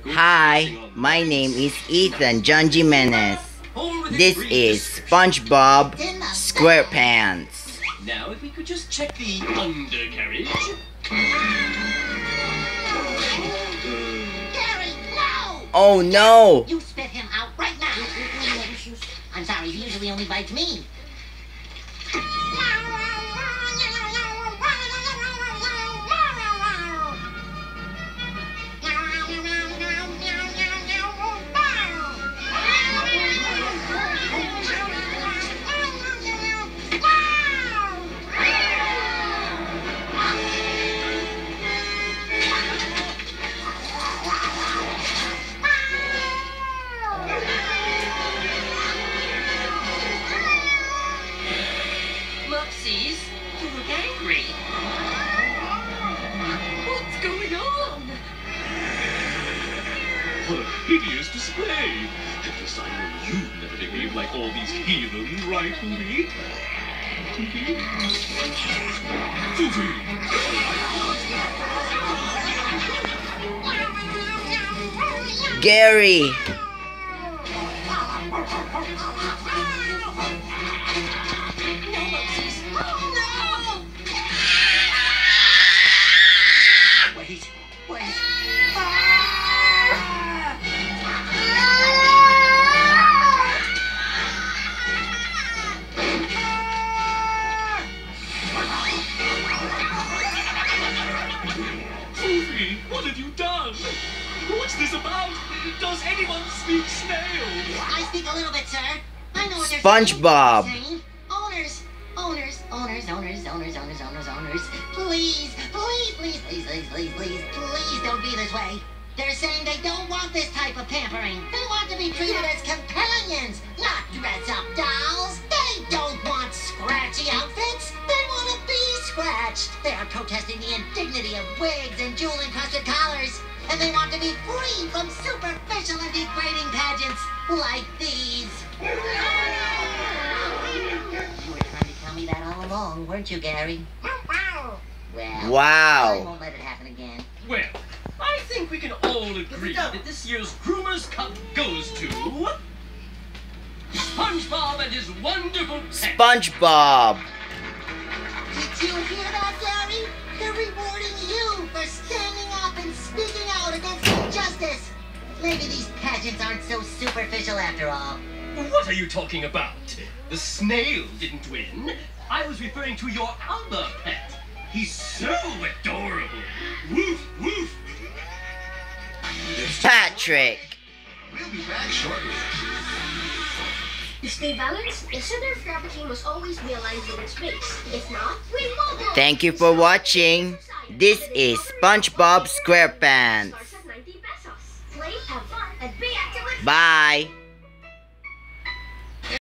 Hi, my name is Ethan John Jimenez. This is SpongeBob SquarePants. Now, if we could just check the undercarriage. Gary, no! Oh no! You spit him out right now! I'm sorry, he usually only bites me. Mopsies, you look angry. What's going on? What a hideous display! At least I know you never behave like all these heathens, right, Poofy? Poofy! Gary! Wait. Poofy, what have you done? What's this about? Does anyone speak snail? I speak a little bit, sir. I know what they're SpongeBob. saying. Owners. Please don't be this way. They're saying they don't want this type of pampering. They want to be treated as companions, not dress-up dolls. They don't want scratchy outfits. They want to be scratched. They are protesting the indignity of wigs and jewel-encrusted collars. And they want to be free from superficial and degrading pageants like these. You were trying to tell me that all along, weren't you, Gary? Well, Wow. I won't let it happen again. Well, I think we can all agree that this year's Groomers Cup goes to SpongeBob and his wonderful pet. SpongeBob! Did you hear that, Gary? They're rewarding you for standing up and speaking out against injustice. Maybe these pageants aren't so superficial after all. What are you talking about? The snail didn't win. I was referring to your other pet. He's so adorable. Woof, woof. Patrick! We'll be back shortly. To stay balanced, the center of gravity must always be aligned with its base. If not, we wobble. Thank you for watching. This is SpongeBob SquarePants. Starts at 90 pesos. Play, have fun, and be active with Bye!